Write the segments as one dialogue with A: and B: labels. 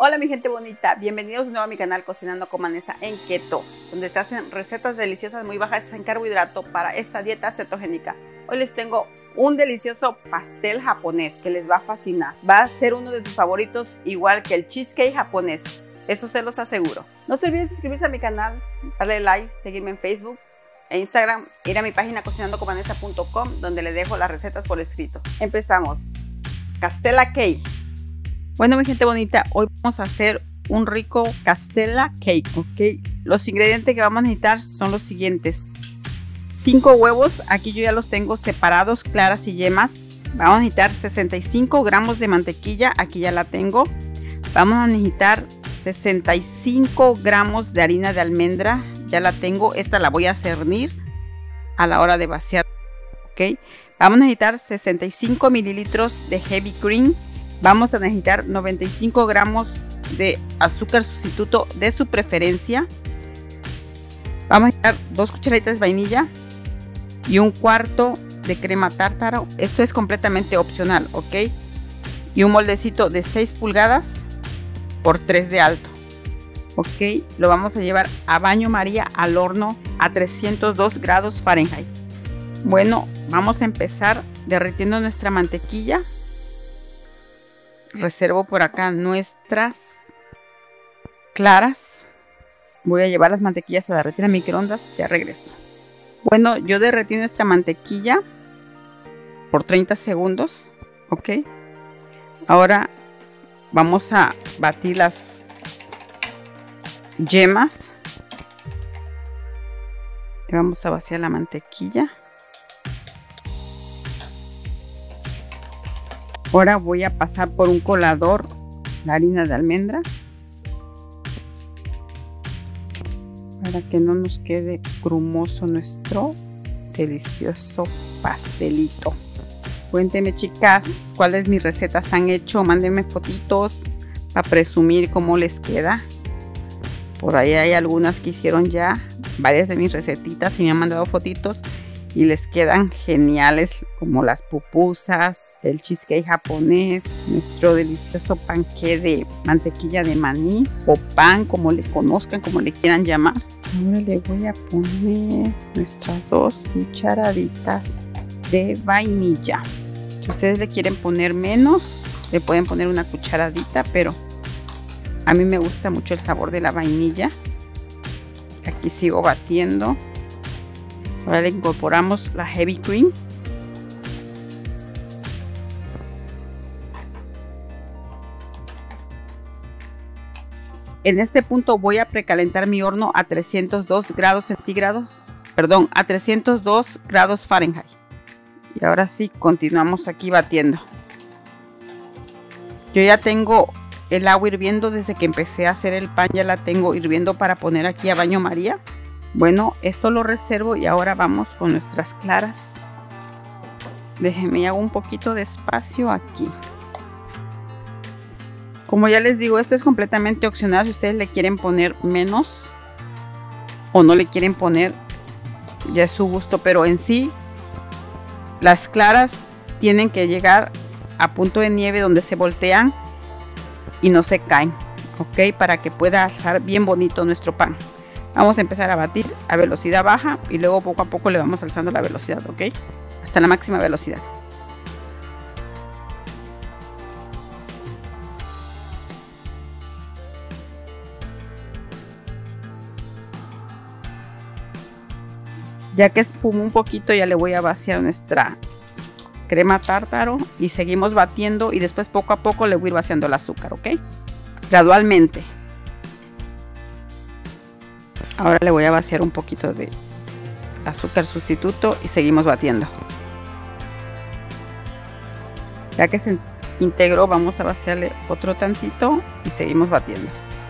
A: Hola mi gente bonita, bienvenidos de nuevo a mi canal Cocinando con Vanessa en Keto, donde se hacen recetas deliciosas muy bajas en carbohidrato para esta dieta cetogénica. Hoy les tengo un delicioso pastel japonés que les va a fascinar. Va a ser uno de sus favoritos, igual que el cheesecake japonés, eso se los aseguro. No se olviden suscribirse a mi canal, darle like, seguirme en Facebook e Instagram, ir a mi página cocinandoconvanessa.com donde les dejo las recetas por escrito. Empezamos. Castella cake. Bueno mi gente bonita, hoy vamos a hacer un rico castella cake, ¿ok? Los ingredientes que vamos a necesitar son los siguientes: 5 huevos, aquí yo ya los tengo separados, claras y yemas. Vamos a necesitar 65 gramos de mantequilla, aquí ya la tengo. Vamos a necesitar 65 gramos de harina de almendra, ya la tengo, esta la voy a cernir a la hora de vaciar, ¿ok? Vamos a necesitar 65 mililitros de heavy cream. Vamos a necesitar 95 gramos de azúcar sustituto de su preferencia. Vamos a necesitar 2 cucharaditas de vainilla y 1/4 de crema tártaro. Esto es completamente opcional, ¿ok? Y un moldecito de 6 pulgadas por 3 de alto, ¿ok? Lo vamos a llevar a baño María al horno a 302 grados Fahrenheit. Bueno, vamos a empezar derritiendo nuestra mantequilla. Reservo por acá nuestras claras. Voy a llevar las mantequillas a derretir a microondas, ya regreso. Bueno, yo derretí nuestra mantequilla por 30 segundos, ok. Ahora vamos a batir las yemas y vamos a vaciar la mantequilla. Ahora voy a pasar por un colador la harina de almendra para que no nos quede grumoso nuestro delicioso pastelito. Cuéntenme chicas, cuáles mis recetas han hecho, mándenme fotitos para presumir cómo les queda. Por ahí hay algunas que hicieron ya varias de mis recetitas y me han mandado fotitos y les quedan geniales, como las pupusas, el cheesecake japonés, nuestro delicioso panqué de mantequilla de maní o pan, como le conozcan, como le quieran llamar. Ahora le voy a poner nuestras 2 cucharaditas de vainilla. Si ustedes le quieren poner menos, le pueden poner una cucharadita, pero a mí me gusta mucho el sabor de la vainilla. Aquí sigo batiendo. Ahora le incorporamos la heavy cream. En este punto voy a precalentar mi horno a 302 grados centígrados, perdón, a 302 grados Fahrenheit. Y ahora sí, continuamos aquí batiendo. Yo ya tengo el agua hirviendo desde que empecé a hacer el pan, ya la tengo hirviendo para poner aquí a baño María. Bueno, esto lo reservo y ahora vamos con nuestras claras. Déjenme hago un poquito de espacio aquí. Como ya les digo, esto es completamente opcional. Si ustedes le quieren poner menos o no le quieren poner, ya es su gusto. Pero en sí, las claras tienen que llegar a punto de nieve donde se voltean y no se caen, ¿ok? Para que pueda alzar bien bonito nuestro pan. Vamos a empezar a batir a velocidad baja y luego poco a poco le vamos alzando la velocidad, ¿ok? Hasta la máxima velocidad. Ya que espumó un poquito, ya le voy a vaciar nuestra crema tártaro y seguimos batiendo y después poco a poco le voy a ir vaciando el azúcar, ¿ok? Gradualmente. Ahora le voy a vaciar un poquito de azúcar sustituto y seguimos batiendo. Ya que se integró, vamos a vaciarle otro tantito y seguimos batiendo.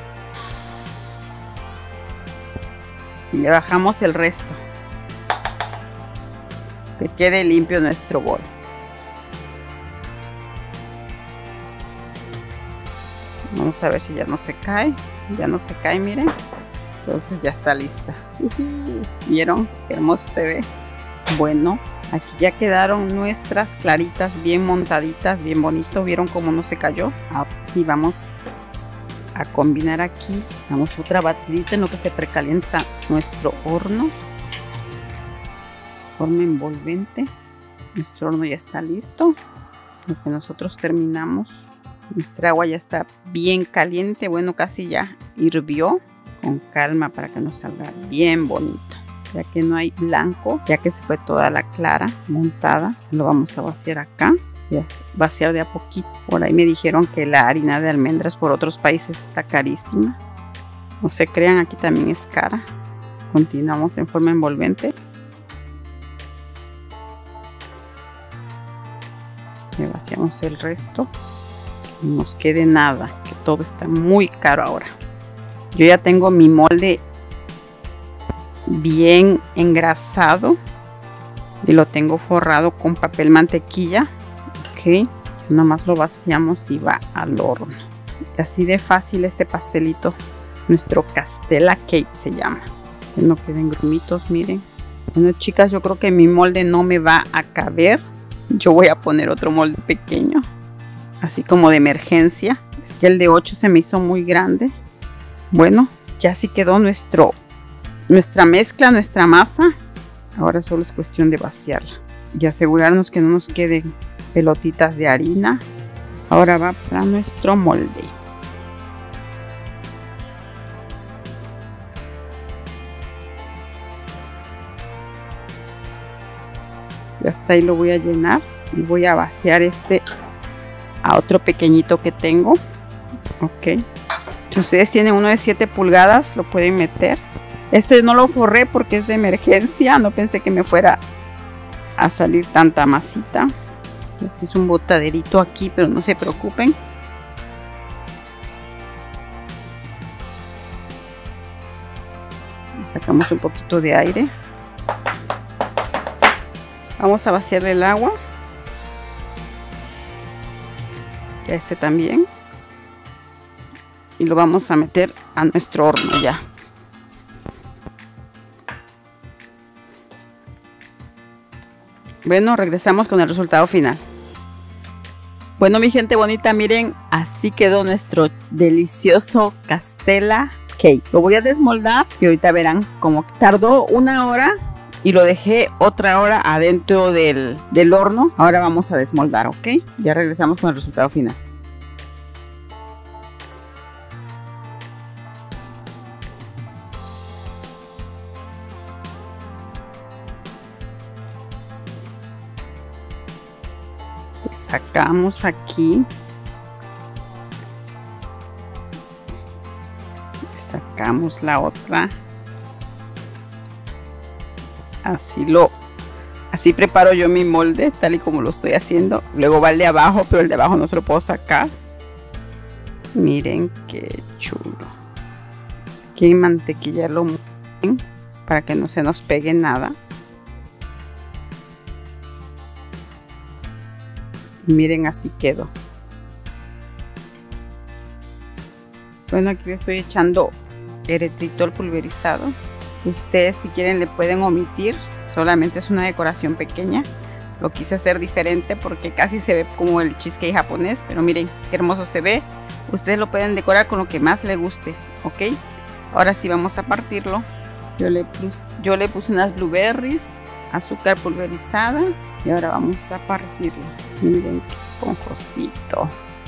A: Y le bajamos el resto. Que quede limpio nuestro bol. Vamos a ver si ya no se cae. Ya no se cae, miren. Entonces ya está lista. ¿Vieron qué hermoso se ve? Bueno, aquí ya quedaron nuestras claritas bien montaditas, bien bonito. ¿Vieron cómo no se cayó? Ahora sí vamos a combinar aquí. Damos otra batidita en lo que se precalienta nuestro horno. Forma envolvente. Nuestro horno ya está listo. Lo que nosotros terminamos. Nuestra agua ya está bien caliente. Bueno, casi ya hirvió. Con calma para que nos salga bien bonito. Ya que no hay blanco, ya que se fue toda la clara montada, lo vamos a vaciar acá. Ya, vaciar de a poquito. Por ahí me dijeron que la harina de almendras por otros países está carísima. No se crean, aquí también es cara. Continuamos en forma envolvente. Le vaciamos el resto. No nos quede nada, que todo está muy caro ahora. Yo ya tengo mi molde bien engrasado y lo tengo forrado con papel mantequilla. Ok, nomás lo vaciamos y va al horno. Así de fácil este pastelito. Nuestro Castella Cake se llama. Que no queden grumitos, miren. Bueno, chicas, yo creo que mi molde no me va a caber. Yo voy a poner otro molde pequeño, así como de emergencia. Es que el de 8 se me hizo muy grande. Bueno, ya así quedó nuestra mezcla, nuestra masa. Ahora solo es cuestión de vaciarla y asegurarnos que no nos queden pelotitas de harina. Ahora va para nuestro molde. Y hasta ahí lo voy a llenar y voy a vaciar a otro pequeñito que tengo. Ok. Si ustedes tienen uno de 7 pulgadas, lo pueden meter. Este no lo forré porque es de emergencia. No pensé que me fuera a salir tanta masita. Es un botaderito aquí, pero no se preocupen. Sacamos un poquito de aire. Vamos a vaciarle el agua. Y a este también. Y lo vamos a meter a nuestro horno ya. Bueno, regresamos con el resultado final. Bueno, mi gente bonita, miren, así quedó nuestro delicioso Castella Cake. Lo voy a desmoldar y ahorita verán cómo tardó 1 hora y lo dejé otra hora adentro del horno. Ahora vamos a desmoldar, ¿ok? Ya regresamos con el resultado final. Sacamos aquí, sacamos la otra, así preparo yo mi molde tal y como lo estoy haciendo. Luego va el de abajo, pero el de abajo no se lo puedo sacar. Miren qué chulo. Hay que mantequillarlo muy bien para que no se nos pegue nada. Miren, así quedó. Bueno, aquí le estoy echando eritritol pulverizado. Ustedes, si quieren, le pueden omitir. Solamente es una decoración pequeña. Lo quise hacer diferente porque casi se ve como el cheesecake japonés. Pero miren qué hermoso se ve. Ustedes lo pueden decorar con lo que más les guste, ¿ok? Ahora sí vamos a partirlo. Yo le puse unas blueberries, azúcar pulverizada y ahora vamos a partirlo. Miren qué esponjosito.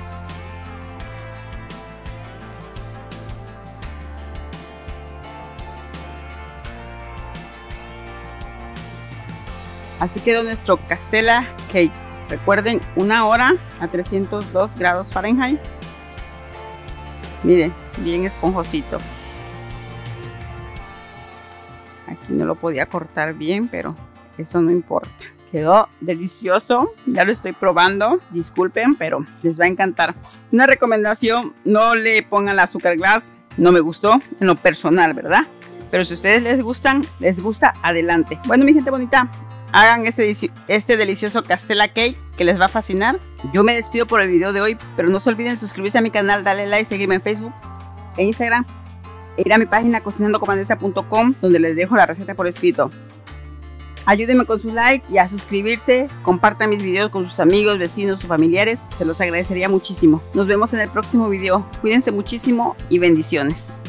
A: Así quedó nuestro Castella Cake. Recuerden, 1 hora a 302 grados Fahrenheit. Miren, bien esponjosito. Aquí no lo podía cortar bien, pero eso no importa. Quedó delicioso. Ya lo estoy probando. Disculpen, pero les va a encantar. Una recomendación, no le pongan el azúcar glass. No me gustó en lo personal, ¿verdad? Pero si a ustedes les gusta, adelante. Bueno, mi gente bonita, hagan este delicioso Castella Cake que les va a fascinar. Yo me despido por el video de hoy, pero no se olviden suscribirse a mi canal, darle like, seguirme en Facebook, en Instagram, e ir a mi página cocinandoconvanessa.com, donde les dejo la receta por escrito. Ayúdenme con su like y a suscribirse. Compartan mis videos con sus amigos, vecinos o familiares. Se los agradecería muchísimo. Nos vemos en el próximo video. Cuídense muchísimo y bendiciones.